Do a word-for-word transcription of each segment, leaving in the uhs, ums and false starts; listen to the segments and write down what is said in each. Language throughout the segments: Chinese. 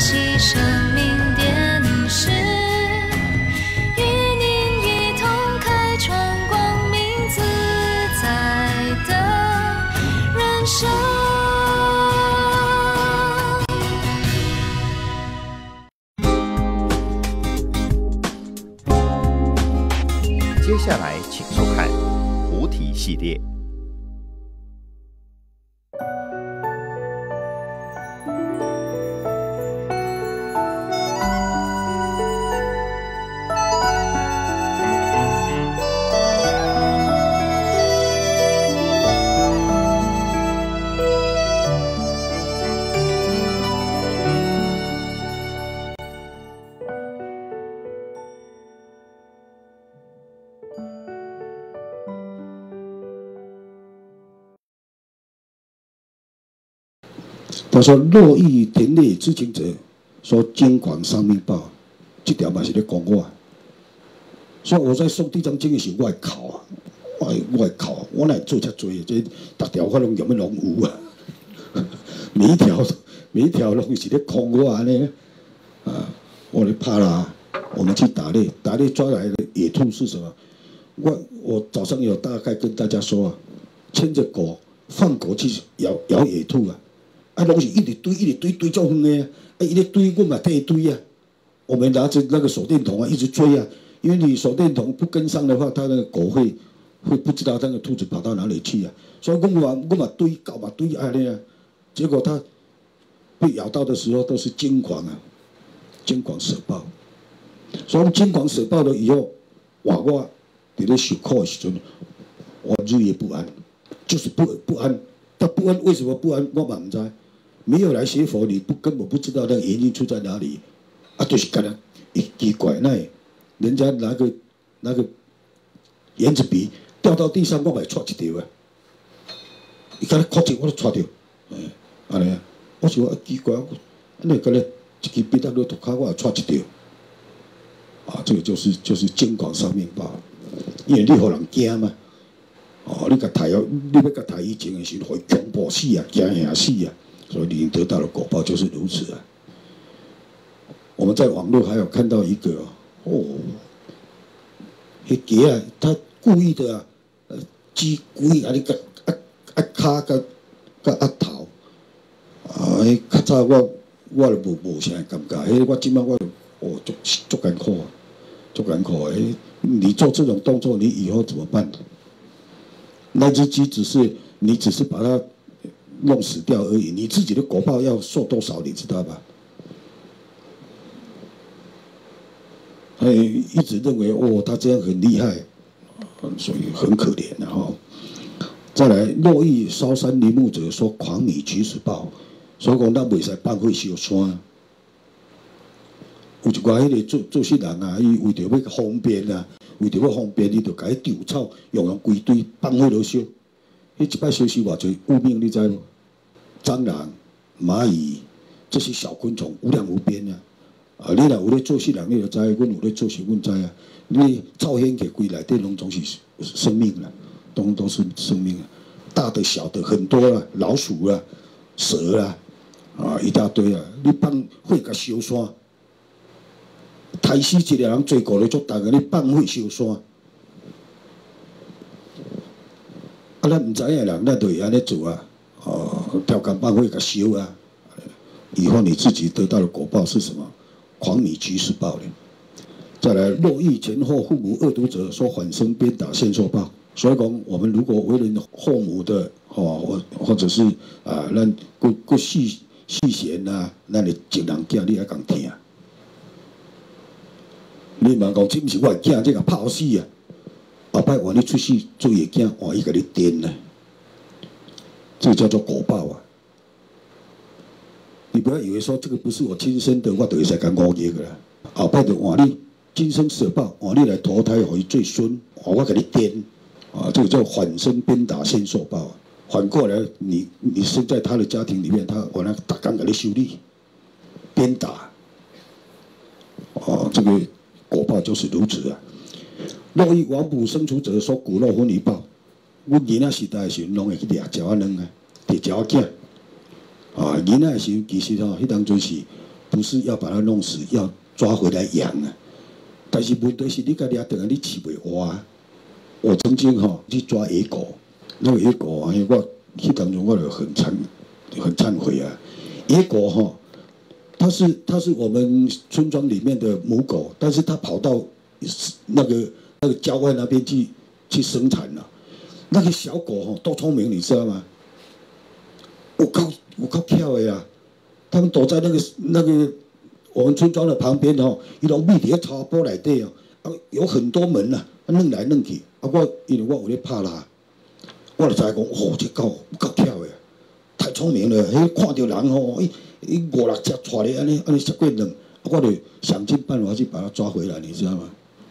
惜生命点石，与您一同开创光明自在的人生。 接下来，请收看菩提系列。 他说：“若遇田类知情者，说经广三命报，这条嘛是咧讲我。所以我在送地藏经的时候，我会考啊，我会我会考，我哪会做遮多？这逐条我拢用咩拢有啊，每一条每一条拢是咧空我安尼啊，我咧怕啦。我们去打猎，打猎抓来的野兔是什么？我我早上有大概跟大家说啊，牵着狗放狗去咬咬野兔啊。” 啊，拢是一直堆，一直堆，堆足远的啊！啊，一直堆，我嘛替伊堆啊。我们拿着那个手电筒啊，一直追啊。因为你手电筒不跟上的话，它那个狗会会不知道那个兔子跑到哪里去啊。所以我嘛我嘛堆，搞嘛堆啊那啊。结果它被咬到的时候都是惊狂啊，惊狂舍报。所以惊狂舍报了以后，哇我伫咧受苦的时阵，我日夜不安，就是不不安。他不安为什么不安？我嘛唔知。 没有来学佛，你不根本不知道那个原因出在哪里，啊，就是干了，奇怪那，人家拿个拿个圆珠笔掉到地上，我咪戳一条啊，伊干咧哭一我都戳着，哎，安尼啊，我想啊奇怪，安尼干咧一支笔到落涂骹，我也戳一条，啊，这个就是就是经广三命报，因为你互人惊嘛，哦，你甲抬哦，你要甲抬以前的时候，会恐怖死啊，惊吓死啊。 所以你得到的果报就是如此啊！我们在网络还有看到一个哦，迄鸡啊，他故意的啊，呃，鸡故意啊，你个啊啊骹甲甲啊头，啊，迄较早我我就无无啥感觉，迄我即摆我哦足足艰苦啊，足艰苦诶！你做这种动作，你以后怎么办？那只鸡只是你只是把它。 弄死掉而已，你自己的果报要受多少，你知道吧？他一直认为哦，他这样很厉害，所以很可怜然后再来，若遇烧山林木者，说狂米举死报，所以讲咱袂使放火烧山。有一寡迄个做做事人啊，伊为着要方便啊，为着要方便，伊就甲迄稻草用用规堆放火落烧。迄一摆烧死偌济物命，你知无？ 蟑螂、蚂蚁这些小昆虫无量无边啊！啊，你若有咧做事人，你就知；阮有咧做事，阮知啊。你造烟给归来，对拢总是生命啦，都都是生命啊，大的小的很多啊，老鼠啊、蛇啊，啊一大堆啊！你放火甲烧山，杀死一个人罪过咧足重个，你放火烧山，啊，咱唔知影人，咱就会安尼做啊。 哦，跳杆棒会给修啊！以后你自己得到的果报是什么？狂米举死报呢？再来，若遇前后父母恶毒者，说反生鞭打现受报。所以讲，我们如果为人后母的，哦，或或者是啊，咱过过细细贤啊，咱的情人囝，你还讲听？你嘛讲，这不是我的囝，这个泡死啊！后摆换你出世做野囝，换伊给你颠呢。 这个叫做果报啊！你不要以为说这个不是我亲生的，我就会使讲误业个啦。后摆就换你今生舍报，换你来投胎，互伊做孙，我给你颠啊！这个叫反生鞭打现受报啊！反过来，你你生在他的家庭里面，他完了打刚给你修理，鞭打，哦，这个果报就是如此啊！若遇亡母生出者，说骨肉分离报。 阮囡仔时代的时候，拢会去掠鸟仔卵啊，掠鸟仔囝。啊，囡仔的时候其实吼，迄当阵是不是要把它弄死，要抓回来养啊。但是问题是你家掠倒来，你饲袂活啊。我曾经哈、哦、去抓野狗，那个野狗啊，我去当中我就很惭很忏悔啊。野狗哈、哦，它是它是我们村庄里面的母狗，但是它跑到那个那个郊外那边去去生产了、啊。那个小狗哈、哦、多聪明，你知道吗？我靠我靠跳的呀！他们躲在那个那个我们村庄的旁边哦，伊拢密伫个草坡内底哦，啊有很多门呐、啊，弄来弄去。啊我因为我有咧拍啦，我就知讲，哦，这狗够巧的，太聪明了。迄看到人吼，伊伊五六只带咧安尼安尼食过软，我就想尽办法去把它抓回来，你知道吗？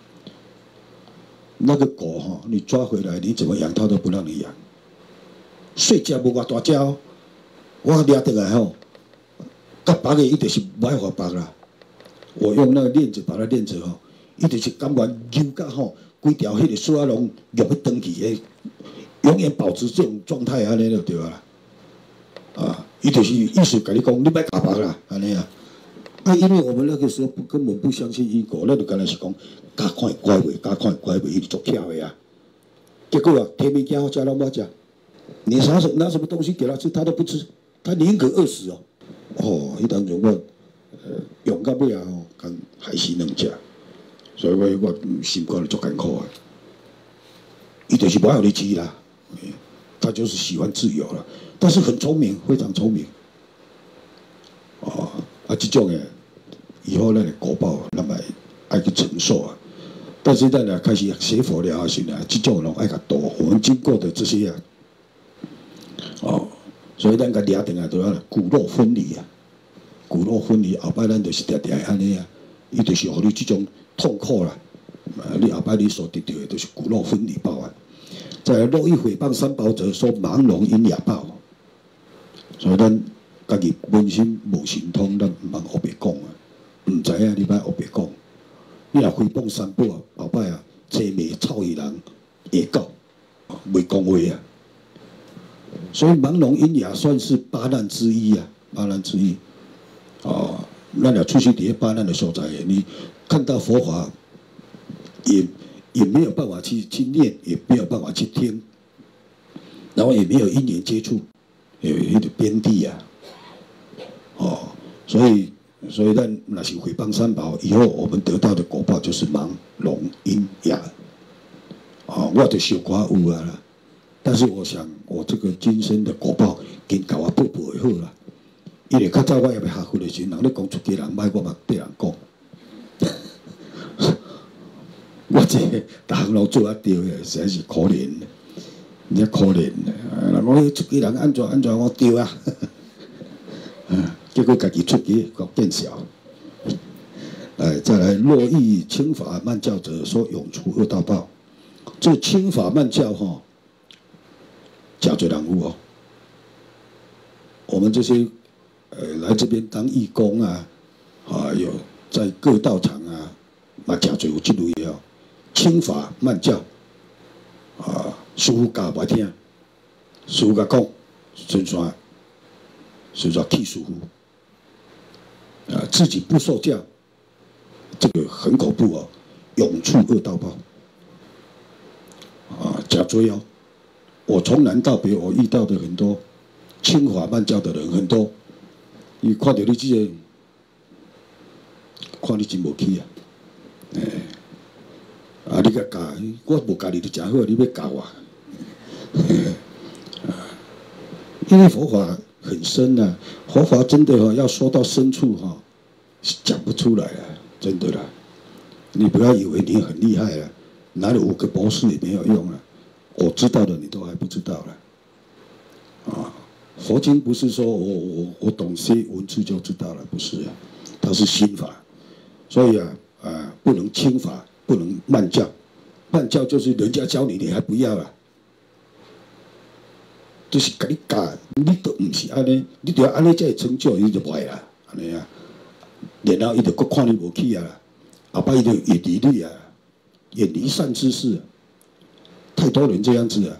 那个狗哈，你抓回来，你怎么养它都不让你养。细只无偌大只哦，我掠倒来吼。甲别个伊就是不爱互别啦，我用那个链子把它链着吼，伊就是甘愿揪甲吼，规条迄个丝啊拢用去登去诶，永远保持这种状态安尼就对啦。啊，伊就是意思甲你讲，你别甲别啦，安尼啊。啊，因为我们那个时候不根本不相信因果，那就干那是讲，加看乖袂，加看乖袂，伊就足巧的啊。结果啊，天物件好食拢无食，你拿什拿什么东西给他吃，他都不吃，他宁可饿死哦。哦，迄当中我，呃，用到尾啊吼，共害死两只，所以我我心肝就足艰苦啊。伊就是不爱你饲啦，他就是喜欢自由了，但是很聪明，非常聪明。哦，啊，这种诶，以后咱的果报，咱们爱去承受啊。但是咱呢开始学佛了后时呢，这种拢爱较多。我们经过的这些啊，哦。所以咱甲掠定来都要骨肉分离啊，骨肉分离后摆咱就是定定安尼啊，伊就是互你这种痛苦啦，啊，你后摆你所得到的就是骨肉分离报啊。再来若欲诽谤三宝者，说盲聋因哑报。所以咱家己本身无神通，咱毋通胡白讲啊，毋知影你歹胡白讲。你若诽谤三宝啊，后摆啊，车迷臭伊人会告，袂讲话啊。所以盲聋因哑算是八难之一啊，八难之一。哦，咱俩出去伫八难的所在，你看到佛法，也也没有办法去去念，也没有办法去听，然后也没有因缘接触，有一个边地啊。哦，所以所以咱若是诽谤三宝，以后我们得到的果报就是盲聋因哑。哦，我就小可有啊啦。但是我想，我这个今生的果报，跟甲我报报会好啦。因为较早我也要下佛的时候，人咧讲出家人歹，我嘛对人讲。我这逐项拢做啊对的，实在是可怜，你可怜人讲你出家人安怎安怎，我对啊。结果家己出家，搞变小。哎，再来，若欲轻法慢教者，说永除恶道报。这轻法慢教哈。真侪人有哦，我们这些呃来这边当义工啊，啊有在各道场啊，嘛真侪有这类的哦，轻法慢教，啊师父教袂听，师父甲讲，顺算顺算气师父，啊自己不受教，这个很恐怖哦，永触恶道报，啊真多哦。我从南到北，我遇到的很多轻法慢教的人很多，伊看到你这个，看你真无气啊！诶、欸，啊，你甲教，我无教你就真好，你要教我。因为佛法很深啊，佛法真的哈、哦、要说到深处哈、哦，讲不出来啊，真的啦。你不要以为你很厉害啊，拿了五个博士也没有用啊。我知道的你都还不知道了，啊！佛经不是说我我我懂些文字就知道了，不是啊，它是心法，所以啊啊不能轻法，不能慢教，慢教就是人家教你你还不要啊，就是甲你教，你都唔是安尼，你就要安尼才会成就，伊就坏啦，安尼啊，然后伊就搁看你无起啊，后摆伊就远离你啊，远离善知识。太多人这样子啊！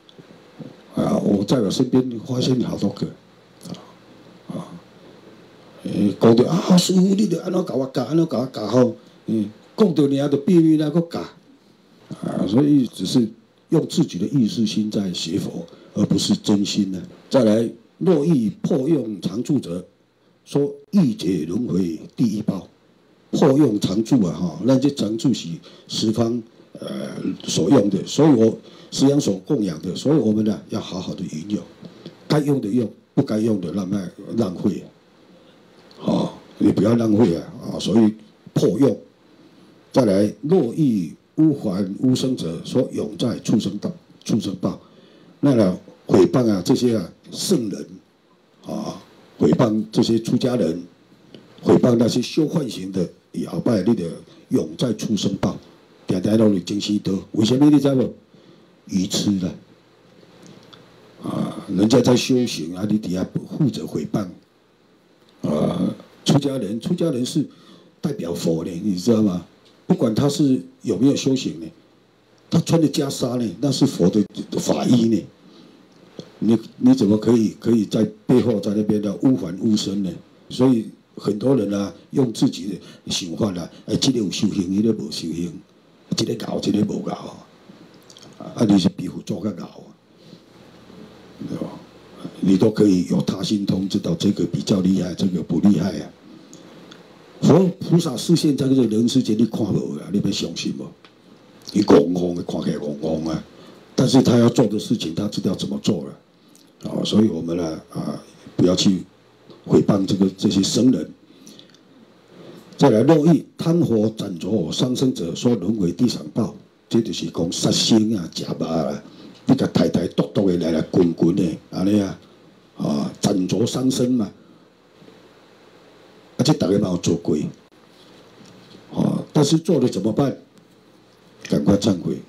啊，我在我身边发现好多个，啊啊诶，讲着啊，师傅你着安怎甲我教，安怎甲我教好，嗯，讲着尔就秘密那个教，啊，所以只是用自己的意识心在学佛，而不是真心的。再来，若欲破用常住者，说欲解轮回第一报，破用常住啊，哈，咱这常住是十方呃所用的，所以我实际上所供养的，所以我们呢要好好的运用，该用的用，不该用的浪费浪费。哦，你不要浪费啊！啊，所以破用。再来，若欲污还污生者，说永在畜生道、畜生报。那呢，诽谤啊，这些啊圣人啊，诽谤这些出家人，诽谤那些修幻行的，以后拜你的永在畜生报，定定拢是精细多。为什么你知无？愚痴的啊，人家在修行啊，你底下负责诽谤。啊，出家人，出家人是代表佛呢，你知道吗？不管他是有没有修行呢，他穿的袈裟呢，那是佛的法衣呢。你你怎么可以可以在背后在那边的污还污生呢？所以很多人啊，用自己的想法啊，哎，这个有修行，那个无修行，这个搞，这个无搞，啊，你是比佛做较搞，对吧？你都可以有他心通，知道这个比较厉害，这个不厉害啊。佛菩萨示现在这个人世间，你看无啊？你要相信无？你戆戆的，看起来戆戆啊，但是他要做的事情，他知道怎么做了。啊，所以我们呢，啊，不要去诽谤这个这些僧人。再来，若欲贪火斩灼伤生者，说轮回地上报，这就是讲杀生啊、食肉啊。你甲太太笃笃的来来滚滚的，安尼啊，啊，斩灼伤身嘛，啊，这大家嘛有做过，啊，但是做了怎么办？赶快忏悔，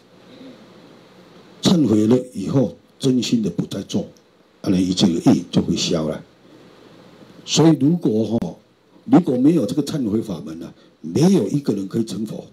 忏悔了以后，真心的不再做，安尼这个业就会消了。所以如果哈、哦，如果没有这个忏悔法门呢、啊，没有一个人可以成佛，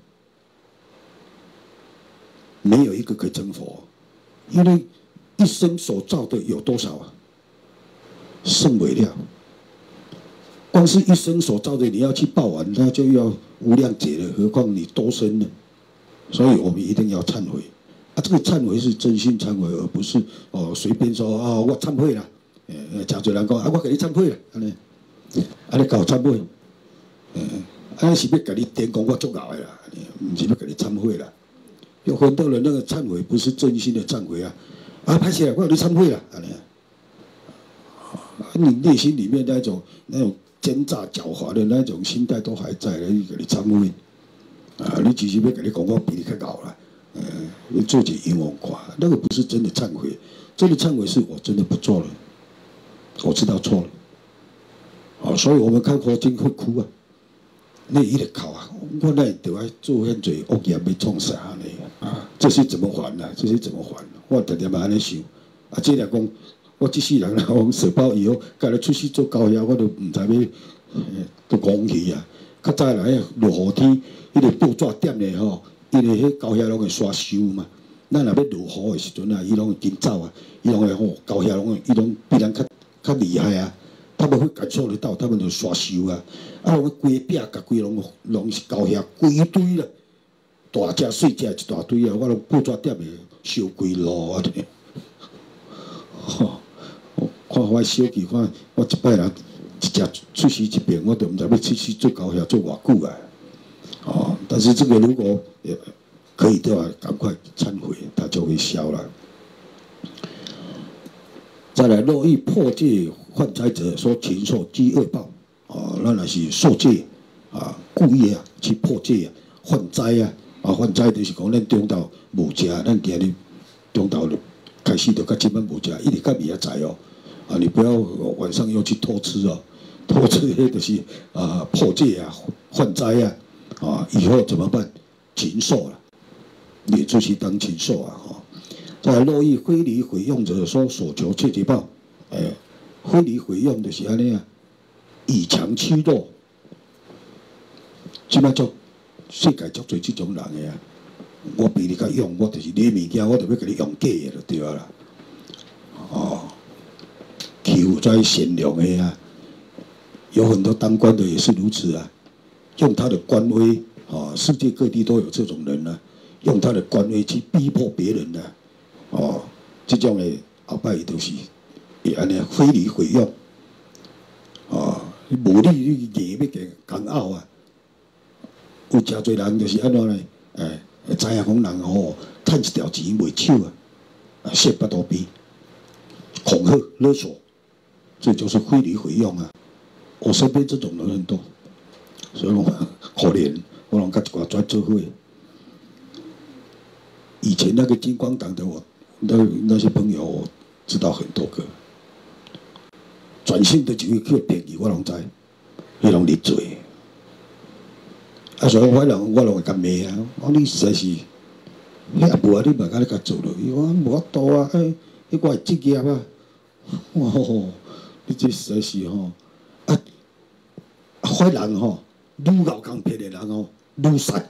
没有一个可以成佛。因为一生所造的有多少啊？甚为量。光是一生所造的，你要去报完，那就要无量劫了，何况你多生呢？所以我们一定要忏悔。啊，这个忏悔是真心忏悔，而不是哦随便说啊、哦、我忏悔啦。诶，真多人讲啊，我给你忏悔啦，安尼，安尼搞忏悔，诶，安尼是要给你点讲我做搞的啦，唔是要给你忏悔啦。有很多人那个忏悔不是真心的忏悔啊，啊，拍起来我有你忏悔了，啊，你内心里面那种那种奸诈狡猾的那种心态都还在，你给你忏悔，啊，你只是要给你讲我比你更高了，呃，你做起冤枉话，那个不是真的忏悔，真的忏悔是我真的不做了，我知道错了，啊，所以我们看佛经会哭啊。你一直哭啊！我那就爱做遐侪恶业要创啥呢？啊，这些怎么还呢、啊？这些怎么还、啊？我常常嘛安尼想，啊，这来讲，我这世人啦，往社保以后，家己出去做高压，我都唔知要，都讲去啊。较早来落雨天，迄个报纸点的吼，因为迄高压拢会刷修嘛。咱若要落雨的时阵啊，伊拢会紧走啊，伊拢会吼高压拢，伊拢比咱较较厉害啊。他们会感受得到，他们就刷修啊，啊，我规壁甲规拢拢是高遐规堆啦，大只细只一大堆啊，我拢报纸点的烧规路啊，吼，看我小气，看我一摆人一只出事一遍，我都唔知要出去做高遐做偌久啊，哦，但是这个如果可以的话，赶快忏悔，它就会消了。再来，若欲破戒犯灾者，说禽兽饥饿报，啊，那若是受戒啊，故意啊去破戒啊，犯灾啊，啊，犯灾就是讲咱中昼无食，咱今日中昼开始就到今晚无食，一直到明仔载哦，啊，你不要晚上又去偷吃哦，偷吃迄就是啊破戒啊，犯灾啊，啊，以后怎么办？禽兽了，你出去当禽兽啊，哈。再来，若欲非礼毁用者，说所求切结报，诶，非礼毁用就是安尼啊，以强欺弱，即摆足世界足侪即种人的啊。我比你较勇，我就是你物件，我就要甲你用假的就对啦。哦，欺负跩善良的啊， 有很多当官的也是如此啊，用他的官威啊，世界各地都有这种人啊，用他的官威去逼迫别人啊，哦，这种的后摆伊就是会安尼非礼毁用，哦，无理你硬要给讲拗啊，有真侪人就是安怎呢？哎，知影讲人吼趁一条钱袂手啊，啊，卸八刀边，恐吓勒索，这就是非礼毁用啊。我身边这种人很多，所以我可怜，我拢甲一寡专做伙。以前那个金光党的我，那那些朋友我知道很多个，转性的就会叫便宜，我拢知，伊拢入罪。啊，所以我人我拢会甲骂啊，我你实在是，你也无啊，你嘛甲你甲做落，伊讲无法度啊，哎，迄我职业啊，哇吼，你这实在是吼。啊，坏人吼，愈咬钢撇的人吼，愈善，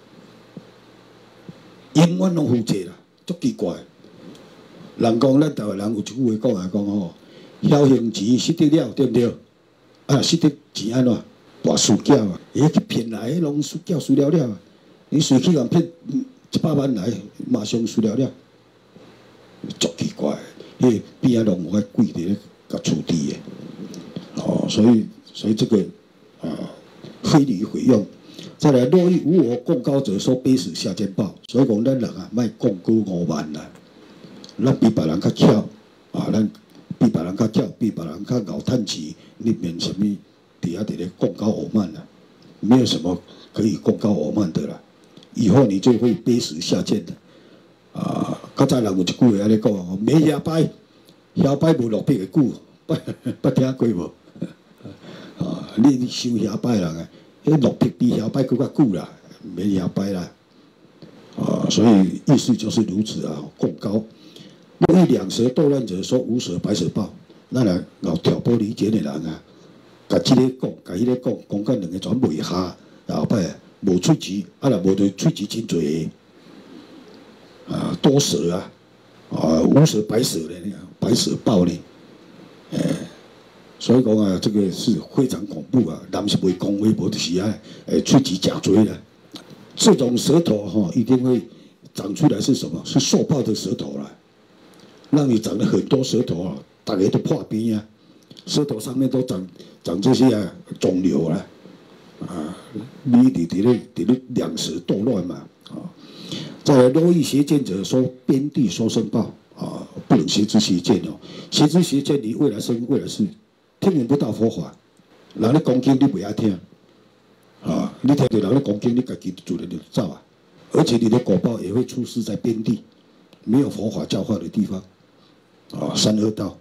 永远拢负责啦，足奇怪。人讲咱台湾人有一句话讲啊，讲吼，侥幸钱失得了，对不对？啊，失得钱安怎？大输缴啊，伊去骗来，拢输缴输了了。你随去人骗一百万来，马上输了了，足奇怪。迄边仔拢有迄鬼伫咧甲处理的。哦，所以所以这个啊，非礼毁用。再来，若遇无我共高者，说卑死下贱报。所以讲，咱人啊，莫共高傲慢啦。咱比别人较巧啊，咱比别人较巧，比别人较熬趁钱，你免什么底下伫咧共高傲慢啦。没有什么可以共高傲慢的啦。以后你就会卑死下贱的。啊，较早人有一句话安尼讲哦，没下摆，下摆无落魄的久，捌捌听过无？啊，你想遐摆人啊，迄落魄比遐摆更较久啦，免遐摆啦。啊，所以意思就是如此啊，共高。若遇两舌斗乱者，说无舌百舌报。咱来搞挑拨离间的人啊，甲即个讲，甲迄个讲，讲甲两个全袂下，后摆无出钱，啊若无就出钱真侪个，啊多舌啊，啊无舌百舌的，百舌报呢，诶、欸。所以讲啊，这个是非常恐怖啊！人是袂讲话，无就是啊，诶，喙齿假嘴啦。这种舌头哈、哦，一定会长出来是什么？是受报的舌头啦，让你长了很多舌头啊，大家都破边啊，舌头上面都长长这些啊肿瘤啦，啊，你伫伫咧伫咧两舌斗乱嘛，啊，再来若遇邪见者，说边地说声报啊，不能邪知邪见哦，邪知邪见你未来生未来世。听闻不到佛法，人咧讲经你袂爱听，啊，你听到人咧讲经，你家己自然就走啊。而且你的果报也会出世在边地，没有佛法教化的地方，啊，三恶道。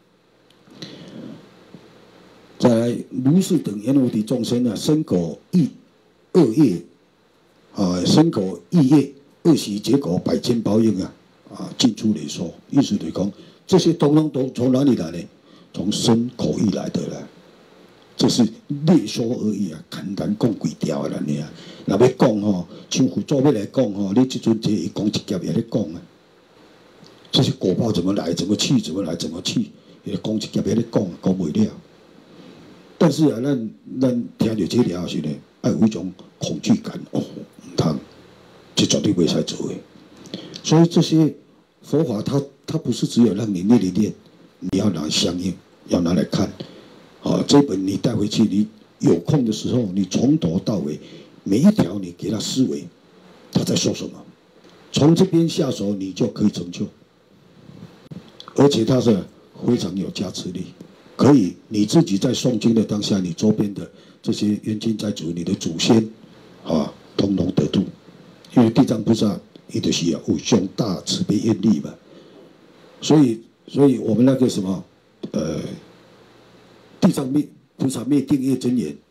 再来，如是等阎罗敌众生啊，身口意恶业，啊，身口意业恶习结果百千报应啊，啊，尽出累说。意思就是讲，这些通通都从哪里来呢？从身口意来的啦，这是略说而已啊，简单讲几条啦尔。若要讲吼，像佛祖要来讲吼，你即阵这一讲一劫也咧讲啊。这些果报怎么来，怎么去，怎么来，怎么去，也讲一劫也咧讲，讲袂了。但是啊，咱咱听到这了时呢，爱有一种恐惧感哦，唔通，这绝对袂使做的。所以这些佛法它，它它不是只有让你练一练。你要拿相应，要拿来看，啊，这本你带回去，你有空的时候，你从头到尾每一条你给他思维，他在说什么，从这边下手，你就可以成就，而且它是非常有加持力，可以你自己在诵经的当下，你周边的这些冤亲债主、你的祖先，啊，通通得度，因为地藏菩萨伊就是啊有上大慈悲愿力嘛，所以。所以我们那个什么，呃，地藏灭菩萨灭定业真言，